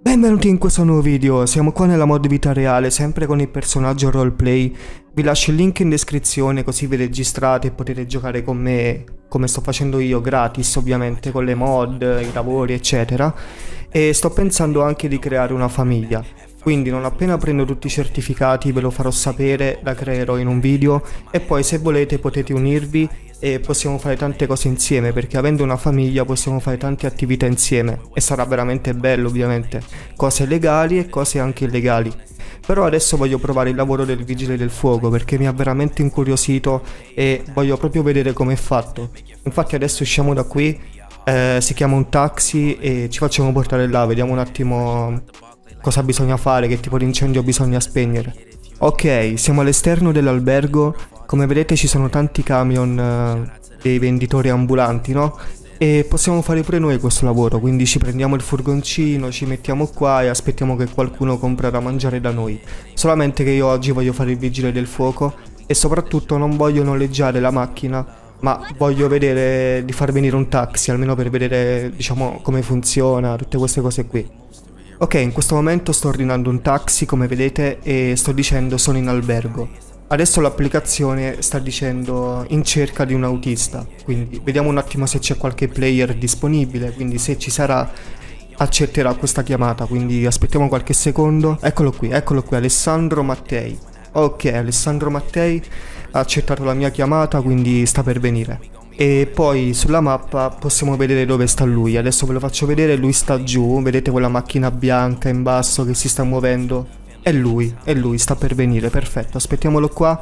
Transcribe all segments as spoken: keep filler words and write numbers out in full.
Benvenuti in questo nuovo video, siamo qua nella mod vita reale, sempre con il personaggio roleplay. Vi lascio il link in descrizione così vi registrate e potete giocare con me come sto facendo io, gratis ovviamente, con le mod, i lavori eccetera. E sto pensando anche di creare una famiglia, quindi non appena prendo tutti i certificati ve lo farò sapere, la creerò in un video e poi se volete potete unirvi e possiamo fare tante cose insieme, perché avendo una famiglia possiamo fare tante attività insieme e sarà veramente bello ovviamente, cose legali e cose anche illegali. Però adesso voglio provare il lavoro del vigile del fuoco perché mi ha veramente incuriosito e voglio proprio vedere com'è fatto. Infatti adesso usciamo da qui, eh, si chiama un taxi e ci facciamo portare là, vediamo un attimo cosa bisogna fare, che tipo di incendio bisogna spegnere. Ok, siamo all'esterno dell'albergo. Come vedete ci sono tanti camion uh, dei venditori ambulanti, no? E possiamo fare pure noi questo lavoro, quindi ci prendiamo il furgoncino, ci mettiamo qua e aspettiamo che qualcuno compra da mangiare da noi. Solamente che io oggi voglio fare il vigile del fuoco e soprattutto non voglio noleggiare la macchina, ma voglio vedere di far venire un taxi, almeno per vedere, diciamo, come funziona, tutte queste cose qui. Ok, in questo momento sto ordinando un taxi, come vedete, e sto dicendo sono in albergo. Adesso l'applicazione sta dicendo in cerca di un autista, quindi vediamo un attimo se c'è qualche player disponibile, quindi se ci sarà accetterà questa chiamata, quindi aspettiamo qualche secondo. Eccolo qui, eccolo qui, Alessandro Mattei. Ok, Alessandro Mattei ha accettato la mia chiamata, quindi sta per venire. E poi sulla mappa possiamo vedere dove sta lui, adesso ve lo faccio vedere, lui sta giù, vedete quella macchina bianca in basso che si sta muovendo? È lui, è lui, sta per venire, perfetto, aspettiamolo qua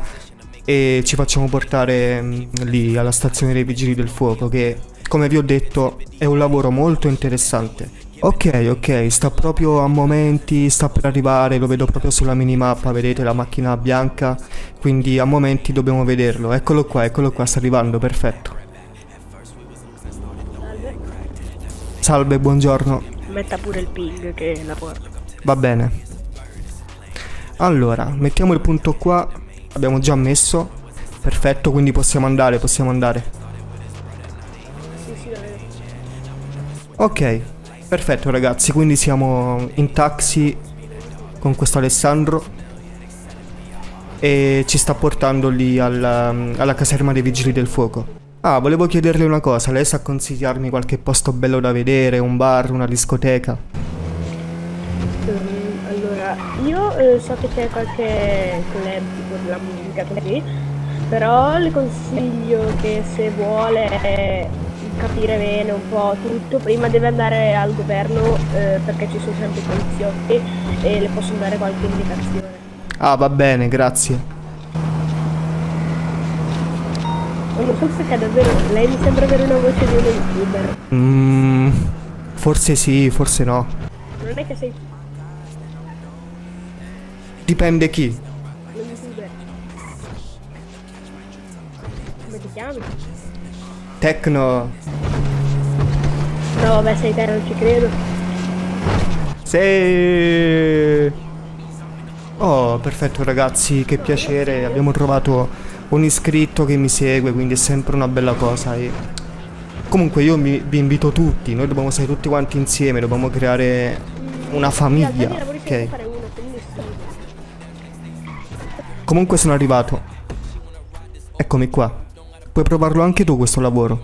e ci facciamo portare mh, lì alla stazione dei vigili del fuoco che, come vi ho detto, è un lavoro molto interessante. Ok, ok, sta proprio a momenti, sta per arrivare, lo vedo proprio sulla minimappa, vedete la macchina bianca, quindi a momenti dobbiamo vederlo, eccolo qua, eccolo qua, sta arrivando, perfetto. Salve. Salve, buongiorno. Metta pure il ping che la porto. Va bene. Allora, mettiamo il punto qua, abbiamo già messo, perfetto, quindi possiamo andare, possiamo andare. Sì, sì, la vedo. Ok, perfetto ragazzi, quindi siamo in taxi con questo Alessandro e ci sta portando lì alla, alla caserma dei vigili del fuoco. Ah, volevo chiederle una cosa, lei sa consigliarmi qualche posto bello da vedere, un bar, una discoteca? Allora, io eh, so che c'è qualche club tipo della musica così, però le consiglio che se vuole eh, capire bene un po' tutto, prima deve andare al governo eh, perché ci sono sempre i poliziotti e le possono dare qualche indicazione. Ah, va bene, grazie. Non so se è davvero, lei mi sembra avere una voce di uno youtuber. Mmm, forse sì, forse no. Non è che sei Dipende chi. un youtuber. Come ti chiami? Tecno. No, vabbè, sei te, non ci credo. Sì. Oh, perfetto ragazzi, che piacere, abbiamo trovato un iscritto che mi segue, quindi è sempre una bella cosa. E comunque io mi, vi invito tutti, noi dobbiamo stare tutti quanti insieme, dobbiamo creare una famiglia, ok? Comunque sono arrivato. Eccomi qua. Puoi provarlo anche tu questo lavoro.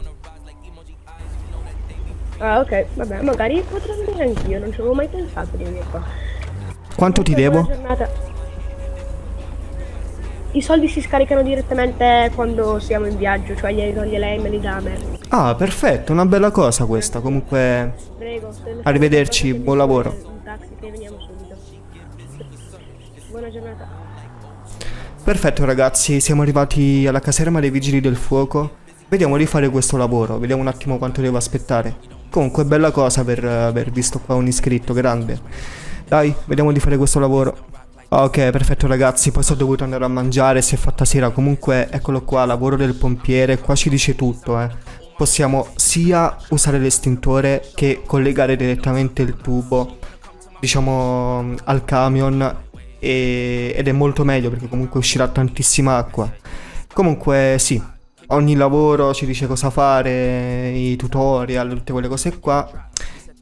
Ah, ok, vabbè, magari potrei venire anch'io, non ci avevo mai pensato di venire qua. Quanto ti Buona devo? giornata. I soldi si scaricano direttamente quando siamo in viaggio, cioè glieli toglie lei e me li dà a me. Ah, perfetto, una bella cosa questa. Comunque, Prego, se le arrivederci, fai buon lavoro. un taxi che veniamo subito. Buona giornata. Perfetto ragazzi, siamo arrivati alla caserma dei vigili del fuoco. Vediamo di fare questo lavoro, vediamo un attimo quanto devo aspettare. Comunque bella cosa per aver visto qua un iscritto, grande. Dai, vediamo di fare questo lavoro. Ok, perfetto ragazzi, poi sono dovuto andare a mangiare, si è fatta sera. Comunque eccolo qua, lavoro del pompiere, qua ci dice tutto eh. Possiamo sia usare l'estintore che collegare direttamente il tubo, diciamo, al camion. E, ed è molto meglio perché comunque uscirà tantissima acqua. Comunque sì, ogni lavoro ci dice cosa fare, i tutorial, tutte quelle cose qua.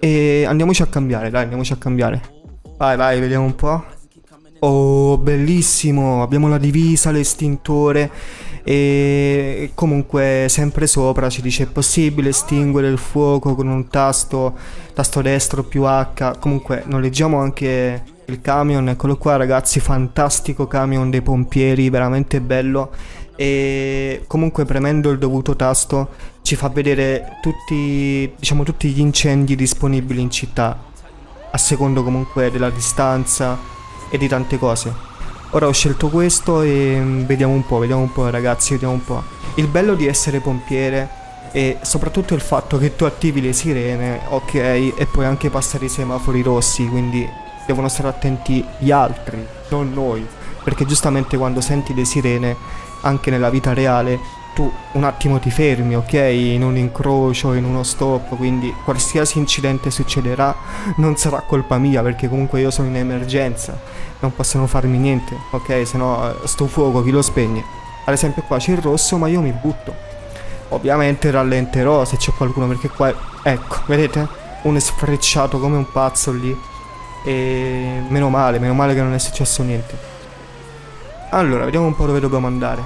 E andiamoci a cambiare, dai, andiamoci a cambiare. Vai, vai, vediamo un po'. Oh, bellissimo, abbiamo la divisa, l'estintore e comunque sempre sopra ci dice è possibile estinguere il fuoco con un tasto, tasto destro più H. Comunque noleggiamo anche il camion, eccolo qua ragazzi, fantastico camion dei pompieri, veramente bello. E comunque premendo il dovuto tasto ci fa vedere tutti, diciamo, tutti gli incendi disponibili in città, a secondo comunque della distanza e di tante cose. Ora ho scelto questo e vediamo un po', vediamo un po' ragazzi, vediamo un po'. Il bello di essere pompiere e soprattutto il fatto che tu attivi le sirene, ok, e puoi anche passare i semafori rossi, quindi devono stare attenti gli altri, non noi, perché giustamente quando senti le sirene, anche nella vita reale, tu un attimo ti fermi, ok, in un incrocio, in uno stop, quindi qualsiasi incidente succederà non sarà colpa mia, perché comunque io sono in emergenza, non possono farmi niente, ok, se no sto fuoco chi lo spegne? Ad esempio qua c'è il rosso ma io mi butto. Ovviamente rallenterò se c'è qualcuno, perché qua, ecco, vedete? Uno è sfrecciato come un pazzo lì. E meno male, meno male che non è successo niente. Allora, vediamo un po' dove dobbiamo andare.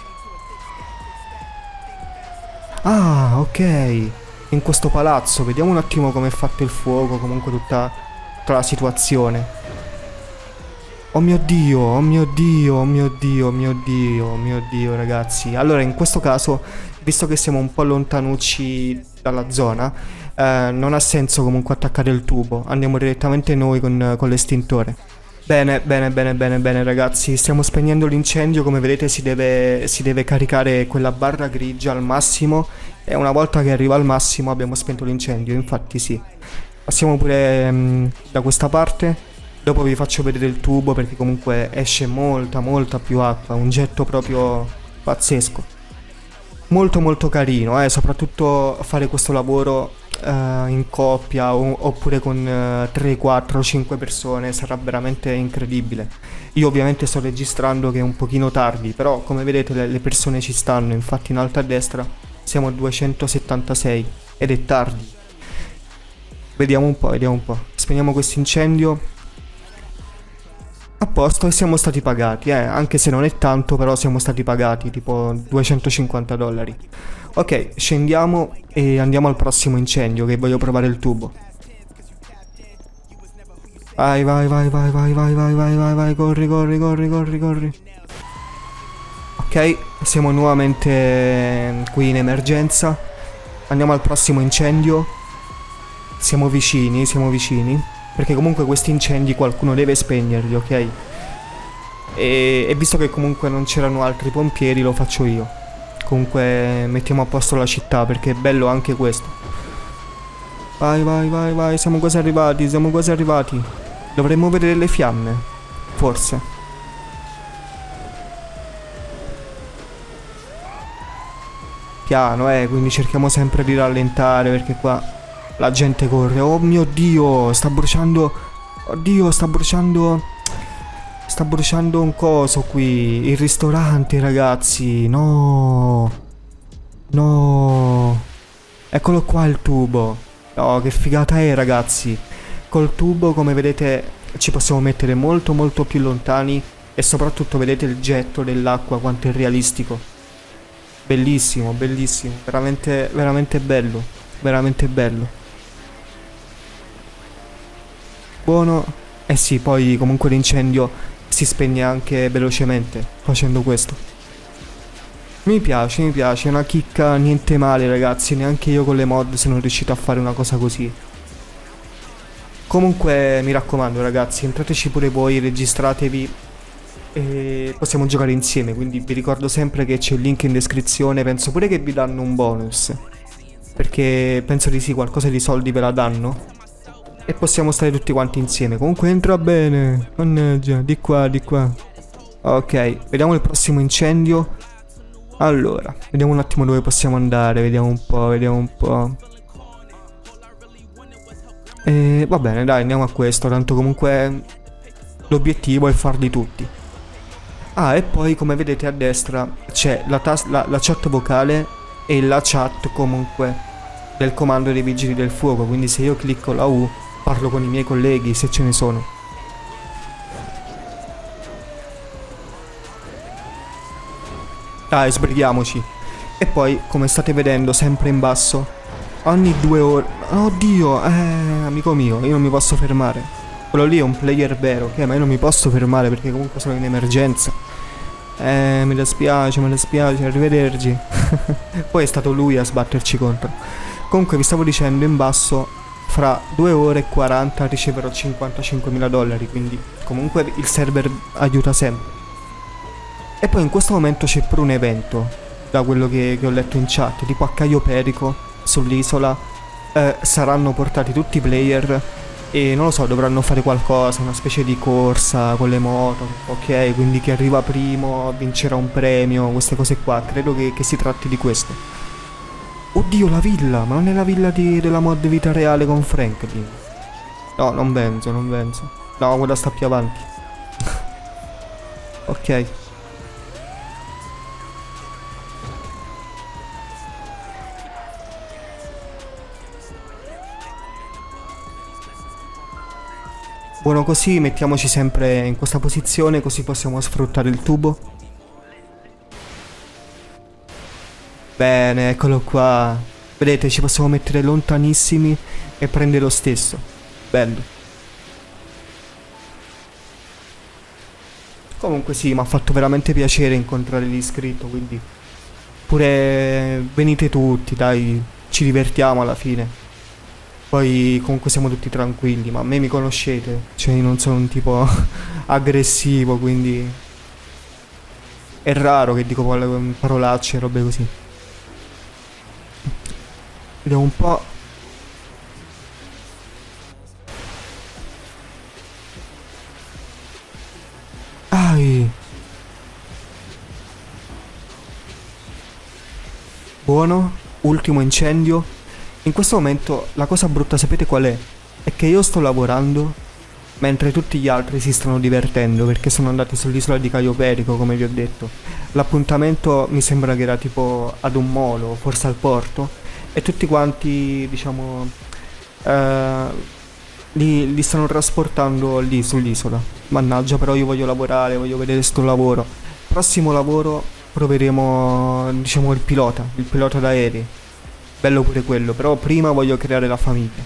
Ah, ok, in questo palazzo, vediamo un attimo come è fatto il fuoco, comunque tutta, tutta la situazione. Oh mio Dio, oh mio Dio, oh mio Dio, oh mio Dio, oh mio Dio ragazzi. Allora in questo caso, visto che siamo un po' lontanucci dalla zona, eh, non ha senso comunque attaccare il tubo. Andiamo direttamente noi con, con l'estintore. Bene, bene, bene, bene, bene ragazzi. Stiamo spegnendo l'incendio, come vedete si deve, si deve caricare quella barra grigia al massimo. E una volta che arriva al massimo abbiamo spento l'incendio, infatti sì. Passiamo pure mh, da questa parte. Dopo vi faccio vedere il tubo perché comunque esce molta molta più acqua, un getto proprio pazzesco. Molto molto carino, eh, soprattutto fare questo lavoro eh, in coppia o, oppure con eh, tre, quattro, cinque persone sarà veramente incredibile. Io ovviamente sto registrando che è un pochino tardi, però come vedete le, le persone ci stanno, infatti in alto a destra siamo a duecentosettantasei ed è tardi. Vediamo un po', vediamo un po'. Spegniamo questo incendio. A posto, e siamo stati pagati, eh, anche se non è tanto, però siamo stati pagati, tipo duecentocinquanta dollari. Ok, scendiamo e andiamo al prossimo incendio, che voglio provare il tubo. Vai, vai, vai, vai, vai, vai, vai, vai, vai, vai, corri, corri, corri, corri, corri. Ok, siamo nuovamente qui in emergenza. Andiamo al prossimo incendio. Siamo vicini, siamo vicini. Perché comunque questi incendi qualcuno deve spegnerli, ok? E, e visto che comunque non c'erano altri pompieri lo faccio io. Comunque mettiamo a posto la città perché è bello anche questo. Vai, vai, vai, vai, siamo quasi arrivati, siamo quasi arrivati. Dovremmo vedere le fiamme, forse. Piano, eh, quindi cerchiamo sempre di rallentare perché qua la gente corre. Oh mio Dio, sta bruciando. Oddio, sta bruciando. Sta bruciando un coso qui. Il ristorante, ragazzi. No. No. Eccolo qua il tubo. Oh, che figata è, ragazzi. Col tubo, come vedete, ci possiamo mettere molto molto più lontani. E soprattutto vedete il getto dell'acqua, quanto è realistico. Bellissimo, bellissimo. Veramente, veramente bello. Veramente bello. Buono. Eh sì, poi comunque l'incendio si spegne anche velocemente facendo questo. Mi piace, mi piace, è una chicca niente male ragazzi, neanche io con le mod sono riuscito a fare una cosa così. Comunque mi raccomando ragazzi, entrateci pure voi, registratevi e possiamo giocare insieme, quindi vi ricordo sempre che c'è il link in descrizione, penso pure che vi danno un bonus. Perché penso di sì, qualcosa di soldi ve la danno. E possiamo stare tutti quanti insieme. Comunque entra bene. Mannaggia, di qua, di qua. Ok, vediamo il prossimo incendio. Allora, vediamo un attimo dove possiamo andare. Vediamo un po', vediamo un po'. E va bene, dai, andiamo a questo. Tanto comunque l'obiettivo è farli tutti. Ah, e poi come vedete a destra c'è la, la, la chat vocale e la chat comunque del comando dei vigili del fuoco, quindi se io clicco la U parlo con i miei colleghi se ce ne sono. Dai, sbrighiamoci. E poi, come state vedendo, sempre in basso, ogni due ore... Oddio, eh, amico mio, io non mi posso fermare. Quello lì è un player vero, ok? Ma io non mi posso fermare perché comunque sono in emergenza. Eh, mi dispiace, mi dispiace, arrivederci. Poi è stato lui a sbatterci contro. Comunque vi stavo dicendo, in basso, fra due ore e quaranta riceverò cinquantacinquemila dollari, quindi comunque il server aiuta sempre. E poi in questo momento c'è pure un evento, da quello che, che ho letto in chat, tipo a Caio Perico, sull'isola, eh, saranno portati tutti i player e non lo so, dovranno fare qualcosa, una specie di corsa con le moto, ok? Quindi chi arriva primo vincerà un premio, queste cose qua, credo che, che si tratti di questo. Oddio, la villa, ma non è la villa di, della mod vita reale con Franklin? No, non penso, non penso. No, quella sta più avanti. Ok. Buono, così mettiamoci sempre in questa posizione, così possiamo sfruttare il tubo. Bene, eccolo qua. Vedete, ci possiamo mettere lontanissimi e prende lo stesso. Bello. Comunque sì, mi ha fatto veramente piacere incontrare l'iscritto, quindi pure venite tutti, dai, ci divertiamo alla fine. Poi comunque siamo tutti tranquilli, ma a me mi conoscete, cioè io non sono un tipo aggressivo, quindi è raro che dico parolacce e robe così. Vediamo un po'. Ai. Buono, ultimo incendio. In questo momento la cosa brutta sapete qual è? È che io sto lavorando mentre tutti gli altri si stanno divertendo perché sono andati sull'isola di Caio Perico, come vi ho detto. L'appuntamento mi sembra che era tipo ad un molo, forse al porto, e tutti quanti, diciamo, eh, li, li stanno trasportando lì sull'isola. Mannaggia, però io voglio lavorare, voglio vedere sto lavoro. Prossimo lavoro proveremo, diciamo, il pilota, il pilota d'aerei. Bello pure quello, però prima voglio creare la famiglia.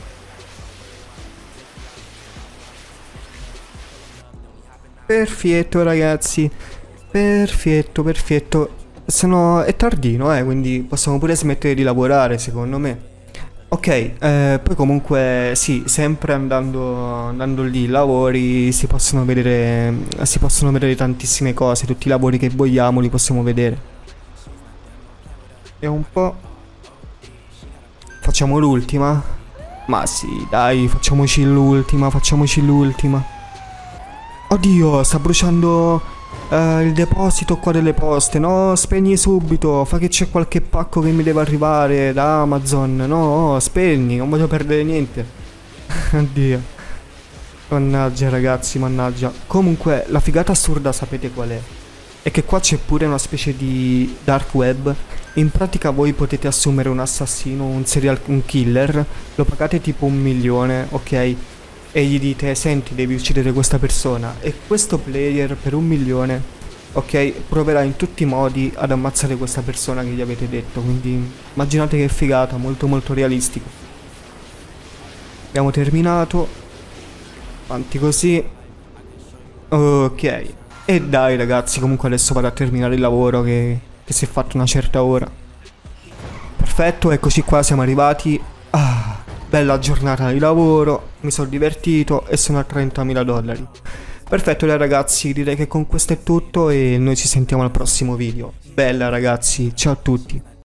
Perfetto ragazzi, perfetto, perfetto. Sono... è tardino, eh, quindi possiamo pure smettere di lavorare, secondo me. Ok, eh, poi comunque sì, sempre andando, andando lì, lavori, si possono vedere, si possono vedere tantissime cose, tutti i lavori che vogliamo li possiamo vedere. E un po'... Facciamo l'ultima? Ma sì, dai, facciamoci l'ultima, facciamoci l'ultima. Oddio, sta bruciando uh, il deposito qua delle poste. No, spegni subito, fa che c'è qualche pacco che mi deve arrivare da Amazon. No, spegni, non voglio perdere niente. Oddio. Mannaggia ragazzi, mannaggia. Comunque, la figata assurda sapete qual è? È che qua c'è pure una specie di dark web. In pratica voi potete assumere un assassino, un serial un killer, lo pagate tipo un milione, ok? E gli dite, senti, devi uccidere questa persona. E questo player per un milione, ok, proverà in tutti i modi ad ammazzare questa persona che gli avete detto. Quindi immaginate che figata, molto molto realistico. Abbiamo terminato. Avanti così. Ok. E dai ragazzi, comunque adesso vado a terminare il lavoro che... che si è fatto una certa ora. Perfetto, eccoci qua, siamo arrivati. Ah, bella giornata di lavoro, mi sono divertito e sono a trentamila dollari. Perfetto dai ragazzi, direi che con questo è tutto e noi ci sentiamo al prossimo video. Bella ragazzi, ciao a tutti.